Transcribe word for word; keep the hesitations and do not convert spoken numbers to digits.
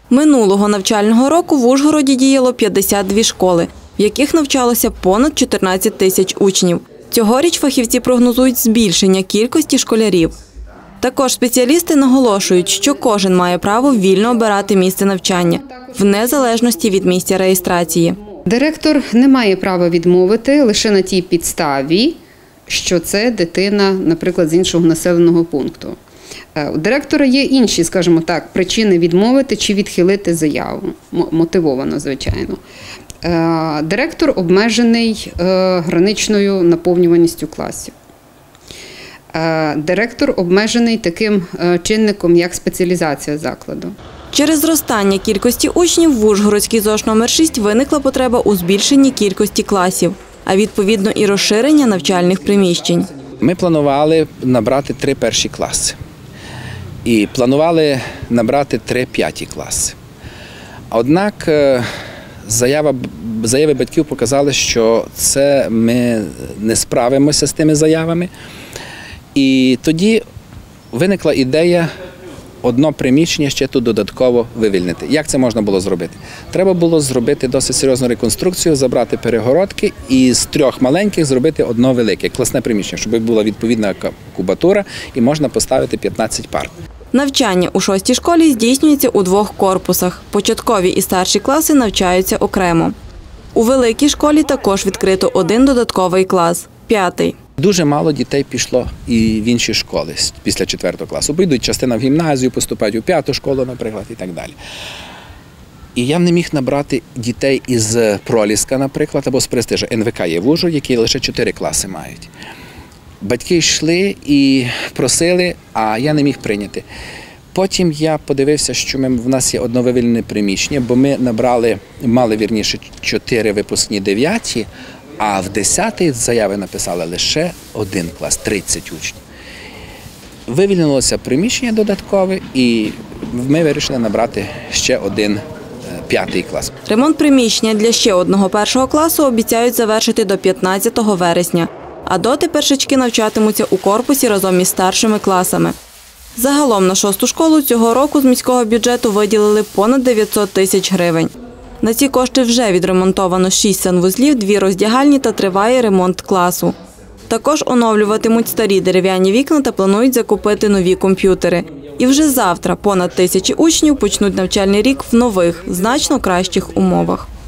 Минулого навчального року в Ужгороді діяло п'ятдесят дві школи, в яких навчалося понад чотирнадцять тисяч учнів. Цьогоріч фахівці прогнозують збільшення кількості школярів. Також спеціалісти наголошують, що кожен має право вільно обирати місце навчання, в незалежності від місця реєстрації. Директор не має права відмовити лише на тій підставі, що це дитина, наприклад, з іншого населеного пункту. У директора є інші, скажімо так, причини відмовити чи відхилити заяву, мотивовано, звичайно. Директор обмежений граничною наповнюваністю класів. Директор обмежений таким чинником, як спеціалізація закладу. Через зростання кількості учнів в Ужгородській ЗОШ номер шість виникла потреба у збільшенні кількості класів, а відповідно і розширення навчальних приміщень. Ми планували набрати три перші класи і планували набрати три п'яті класи. Однак заява, заяви батьків показали, що це ми не справимося з тими заявами. І тоді виникла ідея одно приміщення ще тут додатково вивільнити. Як це можна було зробити? Треба було зробити досить серйозну реконструкцію, забрати перегородки і з трьох маленьких зробити одно велике, класне приміщення, щоб була відповідна кубатура і можна поставити п'ятнадцять парт. Навчання у шостій школі здійснюється у двох корпусах. Початкові і старші класи навчаються окремо. У великій школі також відкрито один додатковий клас – п'ятий. Дуже мало дітей пішло і в інші школи після четвертого класу. Пойдуть частина в гімназію, поступають у п'яту школу, наприклад, і так далі. І я не міг набрати дітей із Проліска, наприклад, або з Престижа. ен ве ка є в Ужгороді, які лише чотири класи мають. Батьки йшли і просили, а я не міг прийняти. Потім я подивився, що ми, в нас є одно вивільнене приміщення, бо ми набрали, мали, вірніше, чотири випускні дев'яті, а в десятий заяви написали лише один клас, тридцять учнів. Вивільнилося приміщення додаткове і ми вирішили набрати ще один п'ятий клас. Ремонт приміщення для ще одного першого класу обіцяють завершити до п'ятнадцятого вересня. А доти першачки навчатимуться у корпусі разом із старшими класами. Загалом на шосту школу цього року з міського бюджету виділили понад дев'ятсот тисяч гривень. На ці кошти вже відремонтовано шість санвузлів, дві роздягальні та триває ремонт класу. Також оновлюватимуть старі дерев'яні вікна та планують закупити нові комп'ютери. І вже завтра понад тисячі учнів почнуть навчальний рік в нових, значно кращих умовах.